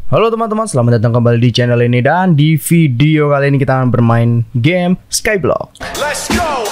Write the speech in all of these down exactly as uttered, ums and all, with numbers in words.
Halo teman-teman, selamat datang kembali di channel ini. Dan di video kali ini kita akan bermain game Skyblock. Let's go.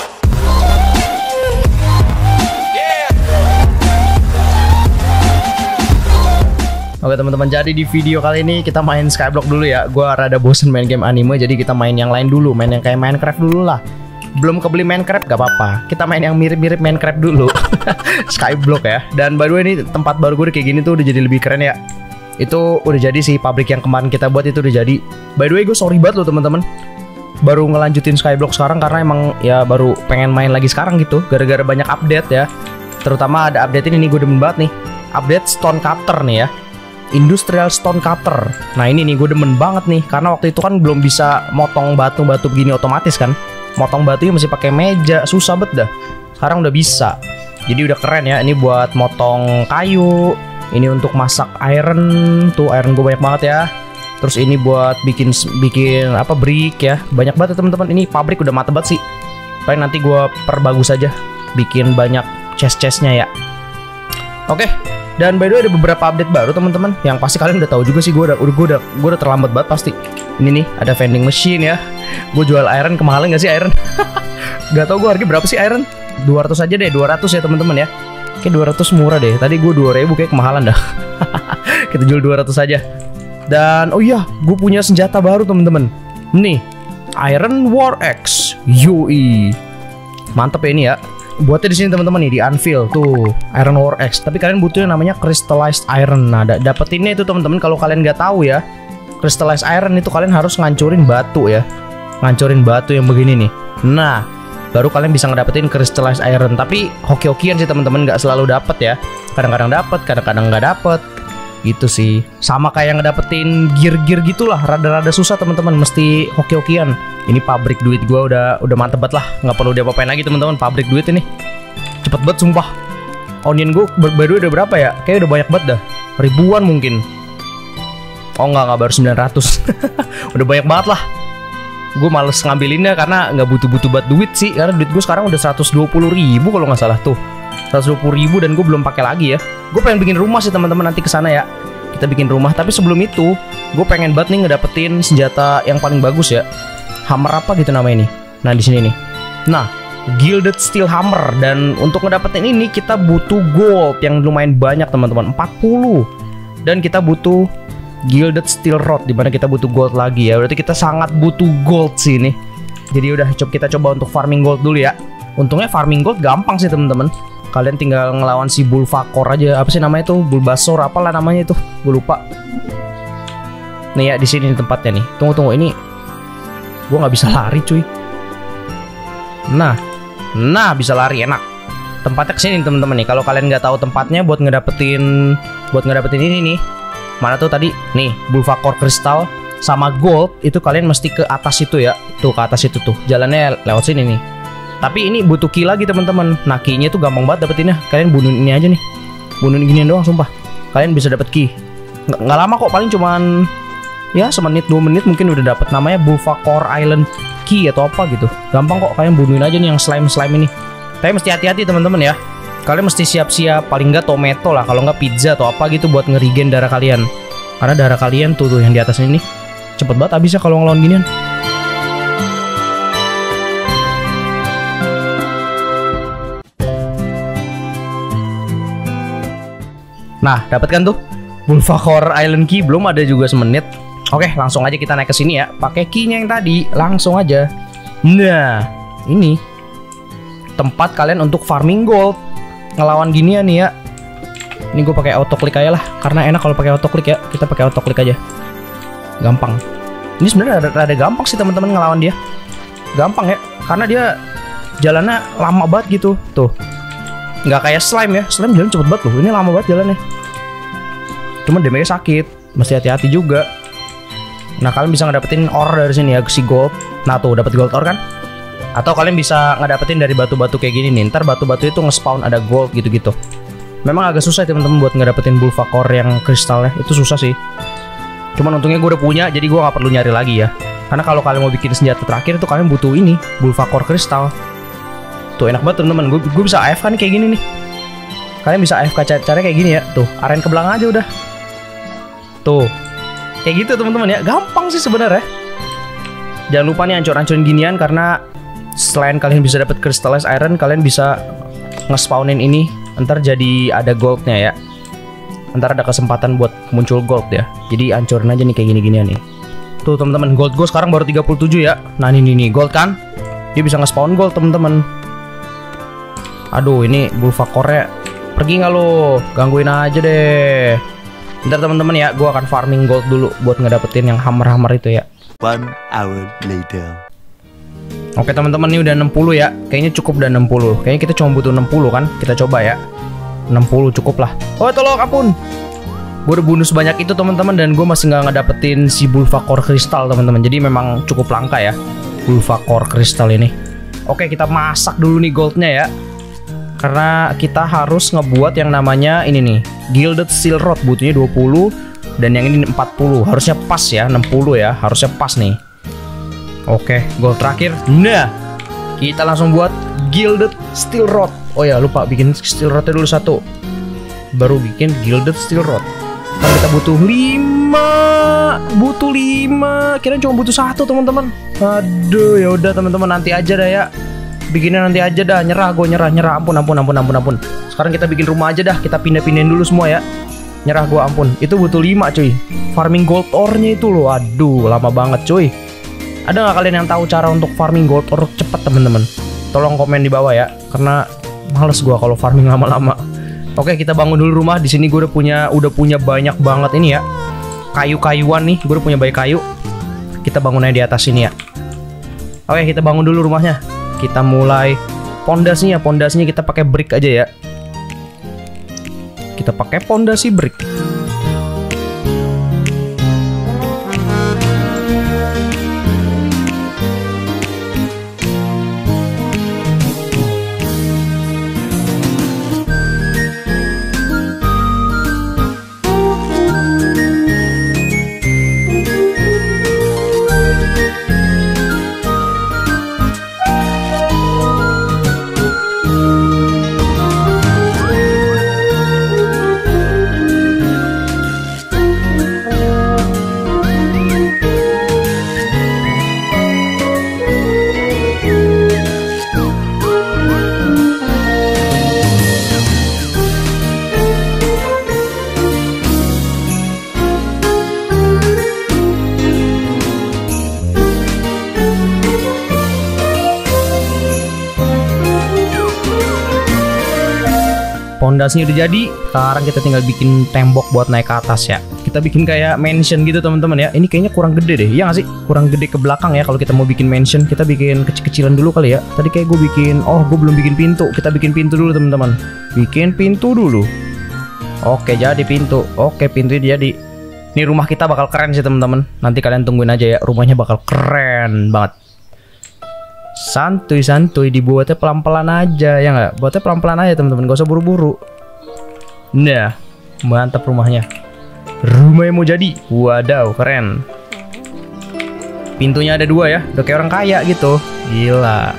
Oke teman-teman, jadi di video kali ini kita main Skyblock dulu ya. Gua rada bosen main game anime, jadi kita main yang lain dulu. Main yang kayak Minecraft dulu lah. Belum kebeli Minecraft gak apa-apa, kita main yang mirip-mirip Minecraft dulu. Skyblock ya. Dan by the way, ini tempat baru gue kayak gini tuh udah jadi lebih keren ya. Itu udah jadi sih, pabrik yang kemarin kita buat itu udah jadi. By the way, gue sorry banget loh teman-teman, baru ngelanjutin Skyblock sekarang karena emang ya baru pengen main lagi sekarang gitu, gara-gara banyak update ya. Terutama ada update ini nih, gue demen banget nih, update Stone Cutter nih ya, Industrial Stone Cutter. Nah ini nih gue demen banget nih, karena waktu itu kan belum bisa motong batu-batu begini otomatis kan. Motong batunya masih pakai meja, susah banget dah. Sekarang udah bisa, jadi udah keren ya. Ini buat motong kayu, ini untuk masak iron, tuh iron gue banyak banget ya. Terus ini buat bikin bikin apa brick ya, banyak banget ya teman-teman. Ini pabrik udah mantep banget sih. Paling nanti gue perbagus aja, bikin banyak chest-chestnya ya. Oke, dan by the way ada beberapa update baru teman-teman, yang pasti kalian udah tahu juga sih. Gue udah udah gue udah gue udah terlambat banget pasti. Ini nih ada vending machine ya. Gue jual iron, kemahalan gak sih iron? Gak tau gue harga berapa sih iron. Dua ratus aja deh, dua ratus ya teman-teman ya. Kayak dua ratus murah deh. Tadi gue dua ribu kayak kemahalan dah. Kita jual dua ratus aja. Dan oh iya, gue punya senjata baru teman-teman. Nih, Iron War Axe. Yoi. Mantep ya ini ya. Buatnya di sini teman-teman nih, di anvil tuh Iron War Axe. Tapi kalian butuh yang namanya Crystallized Iron. Nah, dapetinnya itu teman-teman, kalau kalian nggak tahu ya, Crystallized Iron itu kalian harus ngancurin batu ya. Ngancurin batu yang begini nih. Nah, baru kalian bisa ngedapetin Crystallized Iron. Tapi hoki-hokian sih teman-teman, nggak selalu dapet ya. Kadang-kadang dapet, kadang-kadang nggak dapet. Gitu sih. Sama kayak ngedapetin gear-gear gitulah, rada-rada susah teman-teman, mesti hoki-hokian. Ini pabrik duit gua udah udah mantep banget lah, nggak perlu diapa-apain lagi teman-teman. Pabrik duit ini cepet banget sumpah. Onion gua baru udah berapa ya? Kayak udah banyak banget dah, ribuan mungkin. Oh nggak nggak baru sembilan ratus. Udah banyak banget lah. Gue males ngambilinnya karena nggak butuh-butuh buat duit sih, karena duit gue sekarang udah seratus dua puluh ribu kalau nggak salah tuh. Seratus dua puluh ribu dan gue belum pakai lagi ya. Gue pengen bikin rumah sih teman-teman nanti kesana ya. Kita bikin rumah, tapi sebelum itu gue pengen banget nih ngedapetin senjata yang paling bagus ya. Hammer apa gitu namanya ini. Nah di sini nih. Nah, Gilded Steel Hammer. Dan untuk ngedapetin ini kita butuh gold yang lumayan banyak teman-teman, empat puluh. Dan kita butuh Gilded Steel Rod, dimana kita butuh gold lagi ya. Berarti kita sangat butuh gold sih ini. Jadi udah coba kita coba untuk farming gold dulu ya. Untungnya farming gold gampang sih teman-teman. Kalian tinggal ngelawan si Bulvakor aja. Apa sih namanya tuh? Bulbasaur apalah namanya itu? Gue lupa. Nih ya, di sini tempatnya nih. Tunggu tunggu ini. Gue nggak bisa lari cuy. Nah, nah bisa lari enak. Tempatnya kesini teman-teman nih. Kalau kalian nggak tahu tempatnya buat ngedapetin buat ngedapetin ini nih. Mana tuh tadi? Nih, Bulvakor Crystal sama gold itu kalian mesti ke atas itu ya. Tuh ke atas itu tuh. Jalannya lewat sini nih. Tapi ini butuh key lagi teman-teman. Nah, key-nya tuh gampang banget dapetinnya. Kalian bunuh ini aja nih. Bunuh ginian doang sumpah. Kalian bisa dapet key. Nggak, nggak lama kok, paling cuman ya semenit dua menit mungkin udah dapet. Namanya Bulvakor Island Key atau apa gitu. Gampang kok, kalian bunuhin aja nih yang slime-slime ini. Tapi mesti hati-hati teman-teman ya. Kalian mesti siap-siap, paling nggak tomato lah, kalau nggak pizza atau apa gitu buat ngerigen darah kalian. Karena darah kalian tuh tuh yang di atas ini cepet banget habisnya kalau ngelawan ginian. Nah, dapatkan tuh Bulvakor Island Key, belum ada juga semenit. Oke, langsung aja kita naik ke sini ya. Pakai key-nya yang tadi, langsung aja. Nah, ini tempat kalian untuk farming gold. Ngelawan ginian nih ya. Ini gue pakai auto click aja lah, karena enak kalau pakai auto click ya. Kita pakai auto click aja. Gampang. Ini sebenarnya ada, ada gampang sih teman-teman ngelawan dia. Gampang ya, karena dia jalannya lama banget gitu. Tuh. Nggak kayak slime ya. Slime jalan cepet banget loh. Ini lama banget jalannya. Cuma damage-nya sakit. Mesti hati-hati juga. Nah, kalian bisa ngedapetin ore dari sini ya, si gold. Nah, tuh dapat gold ore kan? Atau kalian bisa ngedapetin dari batu-batu kayak gini nih. Ntar batu-batu itu nge-spawn ada gold gitu-gitu. Memang agak susah teman-teman buat ngedapetin Bulvakor yang kristalnya. Itu susah sih. Cuman untungnya gue udah punya, jadi gue nggak perlu nyari lagi ya. Karena kalau kalian mau bikin senjata terakhir itu kalian butuh ini, Bulvakor kristal. Tuh enak banget teman-teman. Gue gue bisa A F K nih kayak gini nih. Kalian bisa A F K caranya kayak gini ya. Tuh, aren ke belakang aja udah. Tuh. Kayak gitu teman-teman ya. Gampang sih sebenarnya. Jangan lupa nih ancur-ancurin ginian, karena selain kalian bisa dapat crystallized iron, kalian bisa nge-spawnin ini. Ntar jadi ada goldnya ya. Ntar ada kesempatan buat muncul gold ya. Jadi ancurin aja nih kayak gini-ginian nih. Tuh teman-teman, gold gue sekarang baru tiga puluh tujuh ya. Nah ini nih gold kan. Dia bisa nge-spawn gold teman-teman. Aduh ini Bulvacore pergi nggak lo? Gangguin aja deh. Ntar teman-teman ya, gue akan farming gold dulu buat ngedapetin yang hammer-hammer itu ya. One hour later. Oke teman-teman, ini udah enam puluh ya. Kayaknya cukup udah enam puluh. Kayaknya kita cuma butuh enam puluh kan. Kita coba ya. enam puluh cukup lah. Oh tolong ampun. Gue udah bonus banyak itu teman-teman, dan gue masih nggak ngedapetin si Bulvacore Crystal teman-teman. Jadi memang cukup langka ya Bulvacore Crystal ini. Oke, kita masak dulu nih goldnya ya. Karena kita harus ngebuat yang namanya ini nih, Gilded Steel Rod. Butuhnya dua puluh. Dan yang ini empat puluh. Harusnya pas ya, enam puluh ya. Harusnya pas nih. Oke, gold terakhir. Nah, kita langsung buat Gilded Steel Rod. Oh ya, lupa bikin Steel Rodnya dulu satu. Baru bikin Gilded Steel Rod. Kan kita butuh lima. Butuh lima. Kira cuma butuh satu teman-teman. Aduh, ya udah teman-teman, nanti aja dah ya. Bikinnya nanti aja dah. Nyerah, gue nyerah, nyerah. Ampun, ampun, ampun, ampun, ampun. Sekarang kita bikin rumah aja dah. Kita pindah-pindahin dulu semua ya. Nyerah gue, ampun. Itu butuh lima cuy. Farming gold ore-nya itu loh. Aduh, lama banget cuy. Ada nggak kalian yang tahu cara untuk farming gold ore cepat teman-teman? Tolong komen di bawah ya. Karena males gue kalau farming lama-lama. Oke, kita bangun dulu rumah. Di sini gue udah punya udah punya banyak banget ini ya. Kayu-kayuan nih. Gue udah punya banyak kayu. Kita bangun aja di atas sini ya. Oke, kita bangun dulu rumahnya. Kita mulai pondasinya. Pondasinya kita pakai brick aja ya. Kita pakai pondasi brick. Pondasinya udah jadi. Sekarang kita tinggal bikin tembok buat naik ke atas ya. Kita bikin kayak mansion gitu teman-teman ya. Ini kayaknya kurang gede deh. Iya nggak sih? Kurang gede ke belakang ya kalau kita mau bikin mansion. Kita bikin kecil-kecilan dulu kali ya. Tadi kayak gue bikin, oh gue belum bikin pintu. Kita bikin pintu dulu teman-teman. Bikin pintu dulu. Oke, jadi pintu. Oke, pintu jadi. Ini rumah kita bakal keren sih teman-teman. Nanti kalian tungguin aja ya. Rumahnya bakal keren banget. Santuy-santuy, dibuatnya pelan-pelan aja ya nggak? Buatnya pelan-pelan aja teman-teman, gak usah buru-buru. Nah, mantap rumahnya. Rumahnya mau jadi. Wadaw, keren. Pintunya ada dua ya, udah kayak orang kaya gitu. Gila.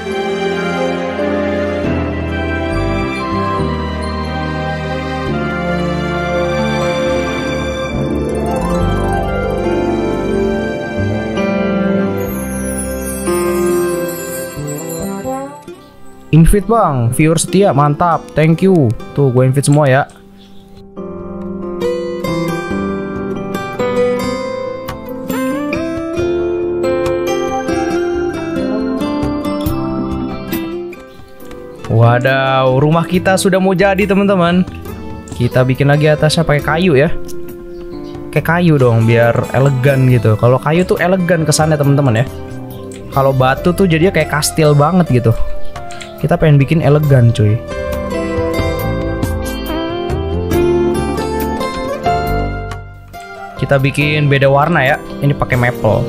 Invite bang, viewer setia, mantap, thank you. Tuh gue invite semua ya. Wadaw, rumah kita sudah mau jadi teman-teman. Kita bikin lagi atasnya pakai kayu ya. Kayak kayu dong, biar elegan gitu. Kalau kayu tuh elegan kesannya teman-teman ya. Kalau batu tuh jadinya kayak kastil banget gitu. Kita pengen bikin elegan cuy. Kita bikin beda warna ya. Ini pakai maple.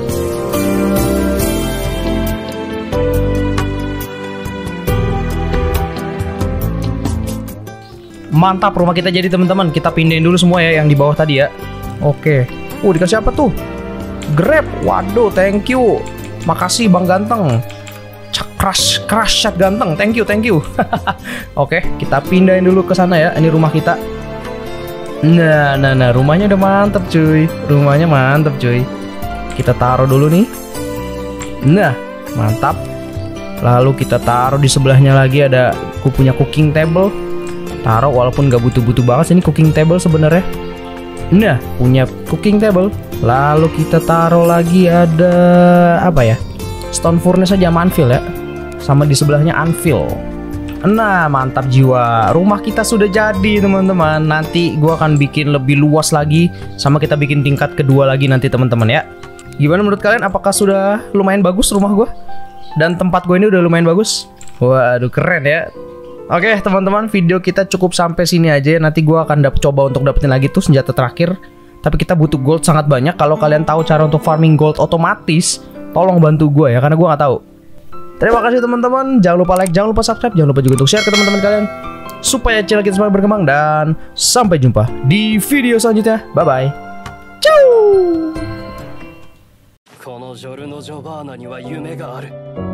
Mantap, rumah kita jadi teman-teman. Kita pindahin dulu semua ya yang di bawah tadi ya. Oke. Oh, dikasih apa tuh? Grab. Waduh, thank you. Makasih Bang Ganteng. Crush, crush shot ganteng, thank you, thank you. Oke, kita pindahin dulu ke sana ya. Ini rumah kita. Nah, nah, nah, rumahnya udah mantep cuy. Rumahnya mantep cuy. Kita taruh dulu nih. Nah, mantap. Lalu kita taruh di sebelahnya lagi ada aku punya cooking table. Taruh walaupun gak butuh-butuh banget sih ini cooking table sebenarnya. Nah, punya cooking table. Lalu kita taruh lagi ada apa ya? Stone furnace aja sama anvil ya. Sama di sebelahnya anvil. Nah, mantap jiwa. Rumah kita sudah jadi, teman-teman. Nanti gua akan bikin lebih luas lagi, sama kita bikin tingkat kedua lagi nanti, teman-teman ya. Gimana menurut kalian? Apakah sudah lumayan bagus rumah gua? Dan tempat gue ini udah lumayan bagus. Waduh, keren ya. Oke, teman-teman, video kita cukup sampai sini aja. Nanti gua akan dap coba untuk dapetin lagi tuh senjata terakhir. Tapi kita butuh gold sangat banyak. Kalau kalian tahu cara untuk farming gold otomatis, tolong bantu gue ya, karena gue nggak tahu. Terima kasih teman-teman. Jangan lupa like, jangan lupa subscribe, jangan lupa juga untuk share ke teman-teman kalian supaya channel kita semakin berkembang. Dan sampai jumpa di video selanjutnya. Bye bye. Ciao. このジョルノ・ジョバーナには夢がある。